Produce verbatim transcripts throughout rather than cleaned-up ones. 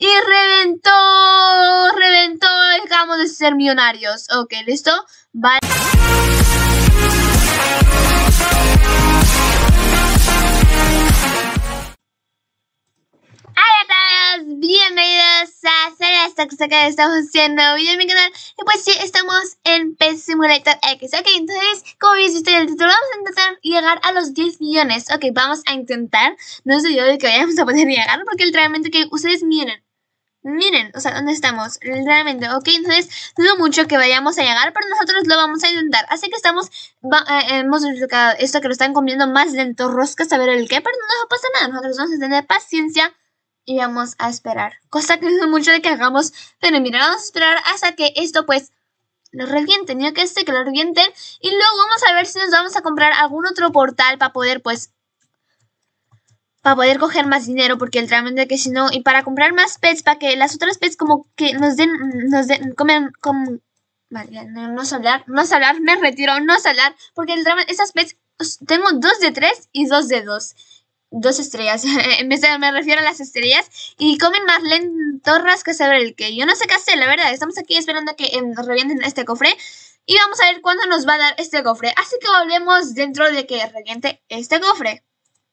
y reventó, reventó, dejamos de ser millonarios. Ok, ¿listo? Vale. Bienvenidos a hacer esta cosa que estamos haciendo video en mi canal. Y pues sí, estamos en Pet Simulator X. Ok, entonces, como habéis visto en el título, vamos a intentar llegar a los diez millones. Ok, vamos a intentar. No sé yo de que vayamos a poder llegar, porque literalmente que ustedes miren. Miren, o sea, ¿dónde estamos? Literalmente, ok, entonces dudo mucho que vayamos a llegar, pero nosotros lo vamos a intentar. Así que estamos, va, eh, hemos explicado esto que lo están comiendo más lento roscas a ver el qué, pero no pasa nada. Nosotros vamos a tener paciencia y vamos a esperar. Cosa que dudo mucho de que hagamos, pero mira, vamos a esperar hasta que esto pues lo revienten, yo que sé, que lo revienten. Y luego vamos a ver si nos vamos a comprar algún otro portal para poder pues... para poder coger más dinero, porque literalmente que si no, y para comprar más pets, para que las otras pets como que nos den, nos den, comen, como, vale, no, no sé hablar, no sé hablar, me retiro, no sé hablar, porque literalmente esas pets, tengo dos de tres y dos de dos, dos estrellas, en vez de, me refiero a las estrellas, y comen más lentorras que saber el que, yo no sé qué hacer, la verdad, estamos aquí esperando a que eh, revienten este cofre, y vamos a ver cuándo nos va a dar este cofre, así que volvemos dentro de que reviente este cofre.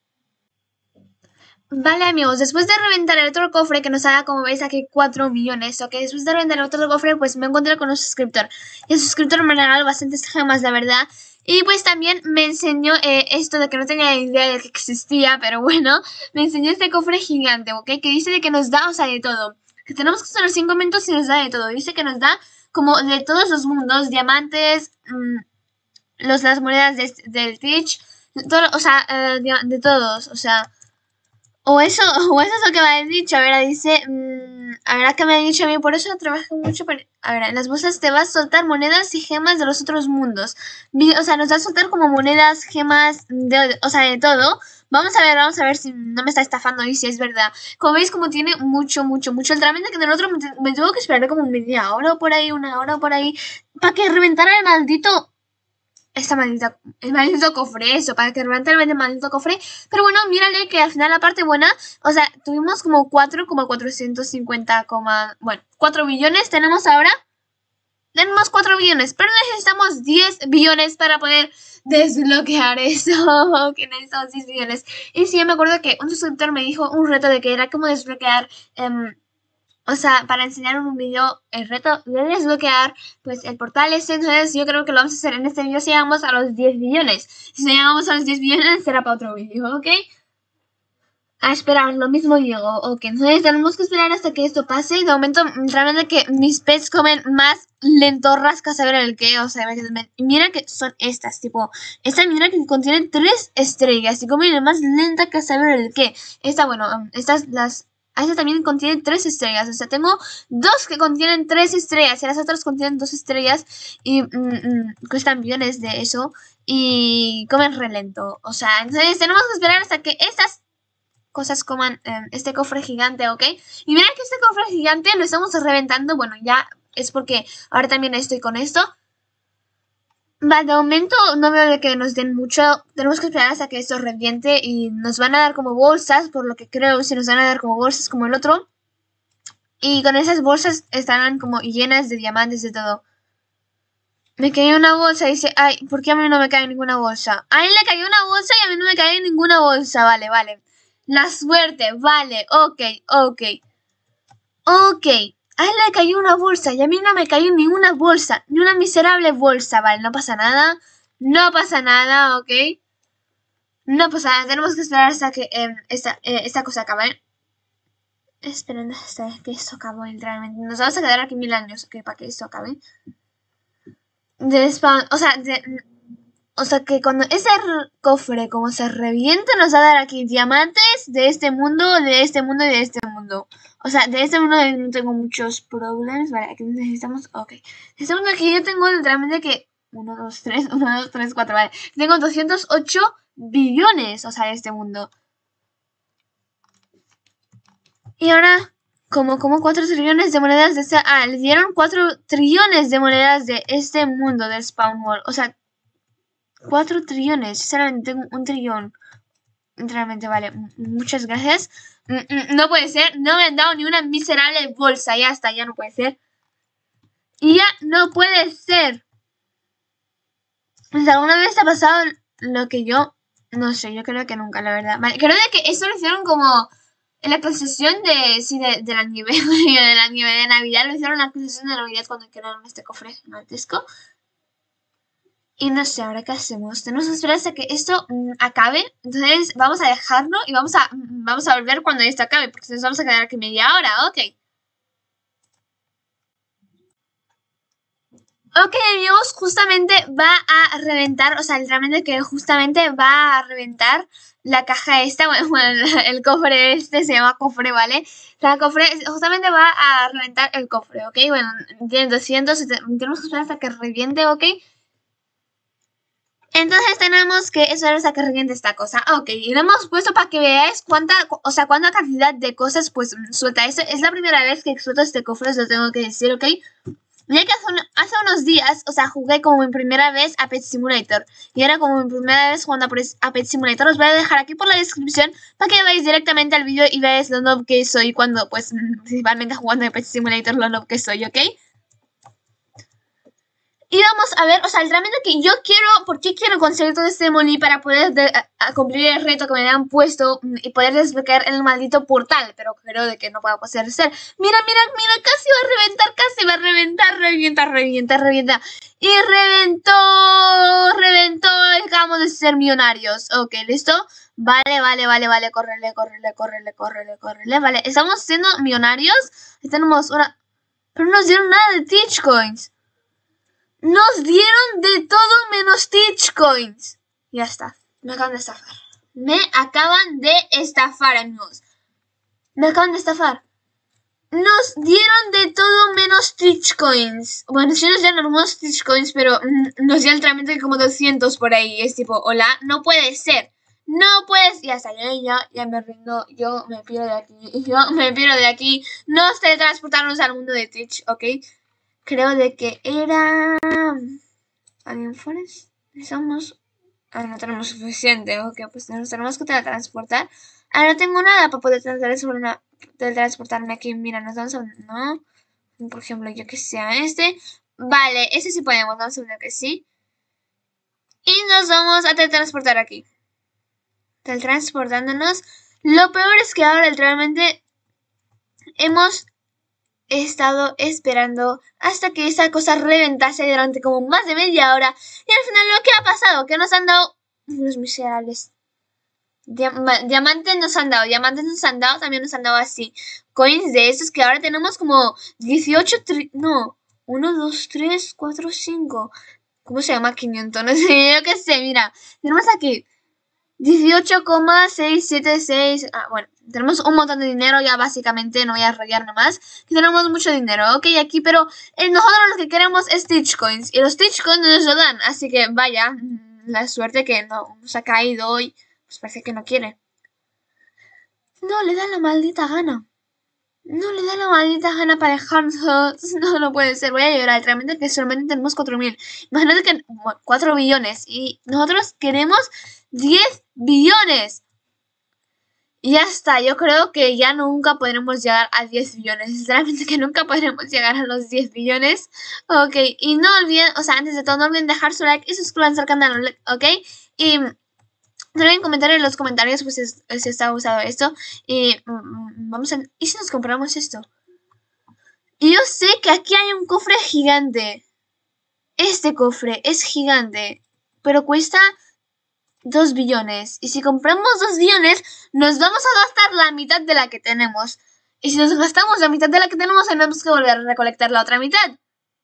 Vale amigos, después de reventar el otro cofre que nos haga, como veis aquí, cuatro millones, ok, después de reventar el otro cofre pues me encontré con un suscriptor y el suscriptor me regaló bastantes gemas, la verdad, y pues también me enseñó eh, esto de que no tenía idea de que existía, pero bueno, me enseñó este cofre gigante, ok, que dice de que nos da, o sea, de todo, que tenemos que hacer cinco minutos y nos da de todo, dice que nos da como de todos los mundos, diamantes, mmm, los, las monedas de, del Twitch, todo, o sea, uh, de, de todos, o sea... O eso, o eso es lo que me han dicho. A ver, dice, mmm, a ver, ¿qué me han dicho a mí? Por eso trabajo mucho para... A ver, en las bolsas te vas a soltar monedas y gemas de los otros mundos. O sea, nos va a soltar como monedas, gemas, de, o sea, de todo. Vamos a ver, vamos a ver si no me está estafando y si es verdad. Como veis, como tiene mucho, mucho, mucho. Literalmente que en el otro me, me tuvo que esperar como media hora o por ahí, una hora por ahí, para que reventara el maldito... Esta maldita, el maldito cofre, eso, para que realmente el maldito cofre. Pero bueno, mírale que al final la parte buena, o sea, tuvimos como cuatro coma cuatrocientos cincuenta, bueno, cuatro billones tenemos ahora. Tenemos cuatro billones, pero necesitamos diez billones para poder desbloquear eso. Que necesitamos diez billones. Y sí, me acuerdo que un suscriptor me dijo un reto de que era como desbloquear... Um, O sea, para enseñar en un video el reto de desbloquear pues el portal este. Entonces yo creo que lo vamos a hacer en este video si llegamos a los diez billones. Si no llegamos a los diez billones será para otro video, ¿ok? A esperar, lo mismo digo, ok. Entonces tenemos que esperar hasta que esto pase. De momento, realmente que mis pets comen más lentorras que a saber el qué. O sea, y mira que son estas, tipo, esta mira que contiene tres estrellas y comen más lenta que a saber el qué. Esta, bueno, estas las... Esta también contiene tres estrellas. O sea, tengo dos que contienen tres estrellas. Y las otras contienen dos estrellas. Y mm, mm, cuestan millones de eso. Y comen re lento. O sea, entonces tenemos que esperar hasta que estas cosas coman eh, este cofre gigante, ¿ok? Y mirad que este cofre gigante lo estamos reventando. Bueno, ya es porque ahora también estoy con esto. Vale, de momento no veo de que nos den mucho. Tenemos que esperar hasta que esto reviente y nos van a dar como bolsas, por lo que creo, si nos van a dar como bolsas como el otro. Y con esas bolsas estarán como llenas de diamantes de todo. Me cayó una bolsa y dice, ay, ¿por qué a mí no me cae ninguna bolsa? A él le cayó una bolsa y a mí no me cae ninguna bolsa, vale, vale. La suerte, vale, ok, ok. Ok. A él le cayó una bolsa y a mí no me cayó ni una bolsa, ni una miserable bolsa, vale, no pasa nada, no pasa nada, ok, no pasa nada, tenemos que esperar hasta que eh, esta, eh, esta cosa acabe, esperen hasta que esto acabe literalmente, nos vamos a quedar aquí mil años, ok, para que esto acabe, de spawn, o sea, de, o sea que cuando ese cofre como se reviente nos va a dar aquí diamantes de este mundo, de este mundo y de este mundo. O sea, de este mundo no tengo muchos problemas. Vale, aquí necesitamos... Ok. De este mundo aquí yo tengo literalmente que... uno, dos, tres, uno, dos, tres, cuatro, vale. Tengo doscientos ocho billones, o sea, de este mundo. Y ahora, como, como cuatro trillones de monedas de este... Ah, le dieron cuatro trillones de monedas de este mundo del Spawn World. O sea, cuatro trillones. Sinceramente, tengo un trillón. Literalmente, vale. Muchas gracias. No puede ser, no me han dado ni una miserable bolsa, ya está, ya no puede ser. Y ya no puede ser. Pues alguna vez ha pasado lo que yo, no sé, yo creo que nunca, la verdad. Vale, creo de que eso lo hicieron como en la concesión de, sí, de, de la nieve, de la nieve de Navidad, lo hicieron en la concesión de Navidad cuando crearon este cofre gigantesco. Y no sé, ahora qué hacemos. Tenemos que esperar hasta que esto mmm, acabe. Entonces vamos a dejarlo y vamos a, mmm, vamos a volver cuando esto acabe, porque nos vamos a quedar aquí media hora, ok. Ok, amigos, justamente va a reventar, o sea, literalmente que justamente va a reventar la caja esta, bueno, bueno, el cofre este se llama cofre, ¿vale? O sea, el cofre justamente va a reventar el cofre, ¿ok? Bueno, tiene doscientos, tenemos que esperar hasta que reviente, ¿ok? Entonces tenemos que esperar hasta que reviente esta cosa. Ok, y lo hemos puesto para que veáis cuánta, o sea, cuánta cantidad de cosas pues suelta. Eso es la primera vez que exploto este cofre, os lo tengo que decir, ¿ok? Ya que hace, un, hace unos días, o sea, jugué como mi primera vez a Pet Simulator. Y ahora como mi primera vez jugando a Pet Simulator, os voy a dejar aquí por la descripción para que vayáis directamente al vídeo y veáis lo noob que soy cuando, pues, principalmente jugando a Pet Simulator, lo noob que soy, ¿ok? Y vamos a ver, o sea, realmente que yo quiero, ¿por qué quiero conseguir todo este molí para poder de, a, a cumplir el reto que me han puesto y poder desbloquear el maldito portal? Pero creo de que no pueda poder ser. Mira, mira, mira, casi va a reventar, casi va a reventar, revienta, revienta, revienta. Y reventó, reventó, acabamos de ser millonarios. Ok, ¿listo? Vale, vale, vale, vale, córrele, córrele, córrele, córrele, córrele. Vale, estamos siendo millonarios. Tenemos una... Pero no nos dieron nada de Teach Coins. Nos dieron de todo menos Teach Coins. Ya está. Me acaban de estafar. Me acaban de estafar, amigos. Me acaban de estafar. Nos dieron de todo menos Teach Coins. Bueno, sí nos dieron algunos Teach Coins, pero nos dieron literalmente como doscientos por ahí. Es tipo, hola, no puede ser. No puedes. Ya está, ya, ya, ya me rindo. Yo me piro de aquí. Yo me piro de aquí. Nos teletransportarnos al mundo de Teach, ¿ok? Creo de que era... Alien Forest. Necesitamos... Ah, no tenemos suficiente. Ok, pues nos tenemos que teletransportar. Ah, no tengo nada para poder teletransportarme aquí. Mira, nos vamos a... No. Por ejemplo, yo que sea este. Vale, ese sí podemos. Vamos a ver que sí. Y nos vamos a teletransportar aquí. Teletransportándonos. Lo peor es que ahora realmente hemos... He estado esperando hasta que esa cosa reventase durante como más de media hora. Y al final lo que ha pasado, que nos han dado unos miserables. Diam- diamantes nos han dado, diamantes nos han dado, también nos han dado así. Coins de esos que ahora tenemos como dieciocho, no, uno, dos, tres, cuatro, cinco. ¿Cómo se llama? quinientos, no sé, yo qué sé, mira. Tenemos aquí dieciocho coma seiscientos setenta y seis. Ah, bueno, tenemos un montón de dinero ya básicamente, no voy a rayarme más. Que tenemos mucho dinero, ok, aquí, pero eh, nosotros lo que queremos es Teach Coins. Y los Teach Coins nos lo dan, así que vaya, la suerte que no nos ha caído hoy, pues parece que no quiere. No le da la maldita gana. No le da la maldita gana para dejarnos. No, no puede ser. Voy a llorar. Realmente que solamente tenemos cuatro mil. Imagínate que cuatro billones. Y nosotros queremos diez billones. Y ya está. Yo creo que ya nunca podremos llegar a diez billones. Sinceramente que nunca podremos llegar a los diez billones. Ok. Y no olviden, o sea, antes de todo, no olviden dejar su like y suscribirse al canal. Ok. Y... no olviden comentar en los comentarios pues si, si os ha gustado esto. Y mm, vamos a... ¿y si nos compramos esto? Y yo sé que aquí hay un cofre gigante. Este cofre es gigante. Pero cuesta dos billones. Y si compramos dos billones, nos vamos a gastar la mitad de la que tenemos. Y si nos gastamos la mitad de la que tenemos, tenemos que volver a recolectar la otra mitad.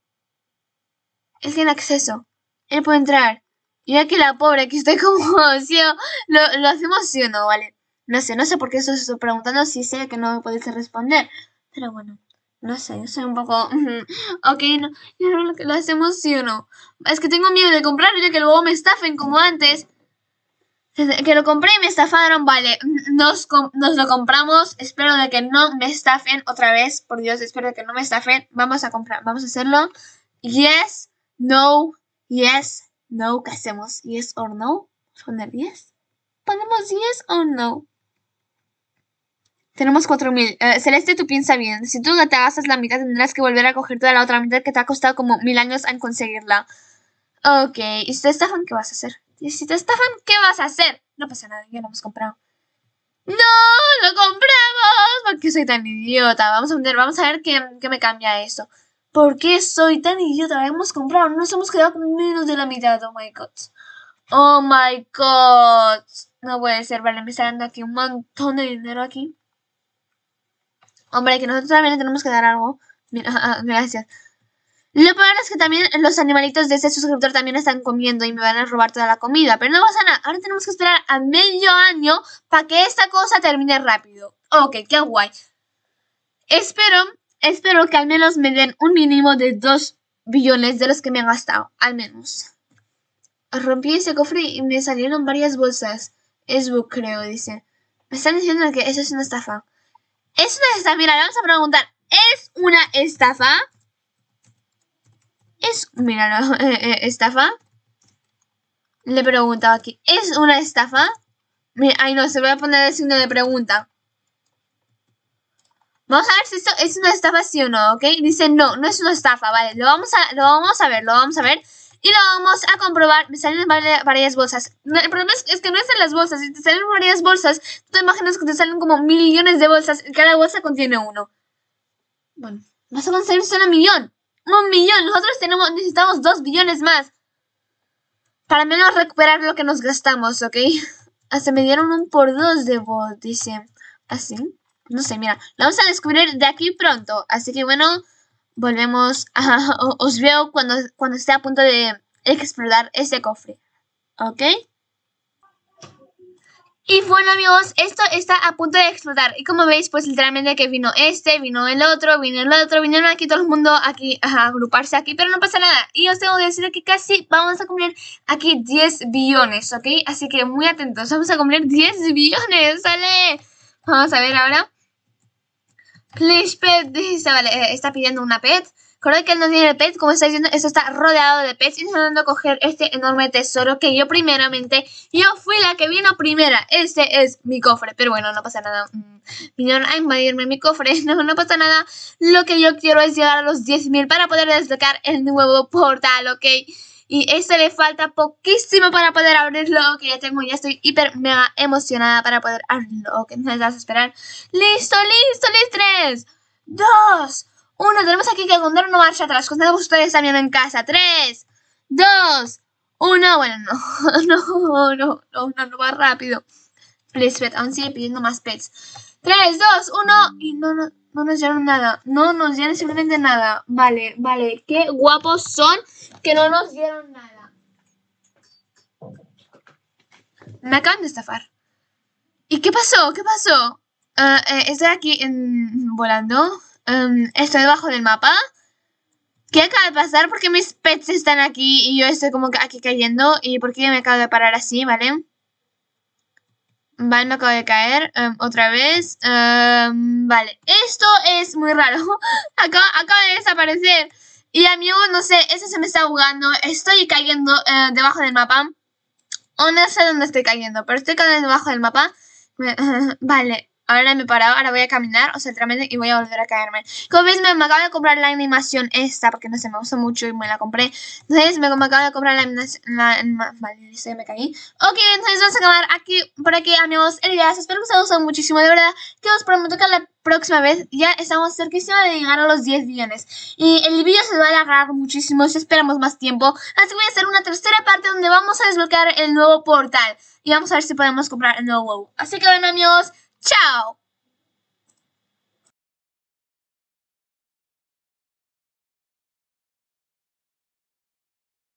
Él tiene acceso. Él puede entrar. Y aquí la pobre, que estoy como, ¿sí? ¿Lo, ¿Lo hacemos sí o no? Vale. No sé, no sé por qué os estoy preguntando si sé que no me podéis responder. Pero bueno, no sé, yo soy un poco... ok, no, yo no, ¿lo hacemos sí o no? Es que tengo miedo de comprarlo y que luego me estafen como antes. Que lo compré y me estafaron, vale, nos, nos lo compramos, espero de que no me estafen otra vez, por Dios, espero de que no me estafen, vamos a comprar, vamos a hacerlo. Yes, no, yes, no, ¿qué hacemos? Yes or no, vamos a poner yes, ponemos yes or no. Tenemos cuatro mil. Uh, Celeste, tú piensa bien. Si tú te gastas la mitad, tendrás que volver a coger toda la otra mitad que te ha costado como mil años en conseguirla. Ok. ¿Y si te estafan, qué vas a hacer? ¿Y si te estafan, qué vas a hacer? No pasa nada, ya lo hemos comprado. ¡No! ¡Lo compramos! ¿Por qué soy tan idiota? Vamos a ver, vamos a ver qué, qué me cambia esto. ¿Por qué soy tan idiota? Lo hemos comprado. No nos hemos quedado con menos de la mitad. Oh my god. Oh my god. No puede ser. Vale, me está dando aquí un montón de dinero aquí. Hombre, que nosotros también tenemos que dar algo. Mira, gracias. Lo peor es que también los animalitos de este suscriptor también están comiendo y me van a robar toda la comida. Pero no pasa nada. Ahora tenemos que esperar a medio año para que esta cosa termine rápido. Ok, qué guay. Espero, espero que al menos me den un mínimo de dos billones de los que me han gastado. Al menos. Rompí ese cofre y me salieron varias bolsas. Es bug, creo, dice. Me están diciendo que eso es una estafa. Es una estafa, mira, le vamos a preguntar. ¿Es una estafa? Es, mira, eh, eh, estafa. Le he preguntado aquí. ¿Es una estafa? Mira, ay no, se voy a poner el signo de pregunta. Vamos a ver si esto es una estafa, sí o no, ¿ok? Dice no, no es una estafa, vale. Lo vamos a, lo vamos a ver, lo vamos a ver. Y lo vamos a comprobar. Me salen varias bolsas. El problema es, es que no es en las bolsas. Si te salen varias bolsas, tú te imaginas que te salen como millones de bolsas. Y cada bolsa contiene uno. Bueno, vas a conseguir solo un millón. Un millón. Nosotros tenemos, necesitamos dos billones más. Para menos recuperar lo que nos gastamos, ¿ok? Hasta me dieron un por dos de bot, dice. ¿Así? No sé, mira. Lo vamos a descubrir de aquí pronto. Así que bueno... Volvemos a... Os veo cuando, cuando esté a punto de explotar ese cofre. ¿Ok? Y bueno, amigos, esto está a punto de explotar. Y como veis, pues literalmente que vino este, vino el otro, vino el otro, vinieron aquí todo el mundo aquí a agruparse aquí, pero no pasa nada. Y os tengo que decir que casi vamos a cumplir aquí diez billones, ¿ok? Así que muy atentos, vamos a cumplir diez billones, ¿sale? Vamos a ver ahora. Please pet, dice, vale, eh, está pidiendo una pet. Creo que él no tiene pet, como está diciendo, esto está rodeado de pets. Y intentando coger este enorme tesoro que yo primeramente, yo fui la que vino primera. Este es mi cofre, pero bueno, no pasa nada. Mm, vinieron a invadirme mi cofre, no, no pasa nada. Lo que yo quiero es llegar a los diez mil para poder desbloquear el nuevo portal, ¿ok? Y este le falta poquísimo para poder abrirlo, que ya tengo, ya estoy hiper mega emocionada para poder abrirlo, ok, no les vas a esperar. ¡Listo, listo, listo! tres, dos, uno, tenemos aquí que contar una marcha atrás, contemos ustedes también en casa. tres, dos, uno, bueno, no, no, no, no, no, no va rápido. Please pet, aún sigue pidiendo más pets. tres, dos, uno, y no, no, no nos dieron nada, no nos dieron simplemente nada. Vale, vale, qué guapos son que no nos dieron nada. Me acaban de estafar. ¿Y qué pasó? ¿Qué pasó? Uh, eh, estoy aquí en, volando. Um, estoy debajo del mapa. ¿Qué acaba de pasar? ¿Por qué mis pets están aquí y yo estoy como aquí cayendo? ¿Y por qué me acabo de parar así? ¿Vale? Vale, me acabo de caer. Um, otra vez. Um, vale. Esto es muy raro. acaba, acaba de desaparecer. Y amigos, no sé, eso se me está jugando. Estoy cayendo uh, debajo del mapa. O no sé dónde estoy cayendo, pero estoy cayendo debajo del mapa. Vale. Ahora me he parado, ahora voy a caminar, o sea, literalmente, y voy a volver a caerme. Como veis, me, me acabo de comprar la animación esta, porque no sé, me gusta mucho y me la compré. Entonces, me, me acabo de comprar la animación, la, la, vale, listo, me caí. Ok, entonces vamos a acabar aquí, por aquí, amigos, el video. Espero que os haya gustado muchísimo, de verdad, que os prometo que la próxima vez ya estamos cerquísima de llegar a los diez billones. Y el video se va a alargar muchísimo si esperamos más tiempo. Así que voy a hacer una tercera parte donde vamos a desbloquear el nuevo portal. Y vamos a ver si podemos comprar el nuevo huevo. Así que bueno, amigos, ¡chao!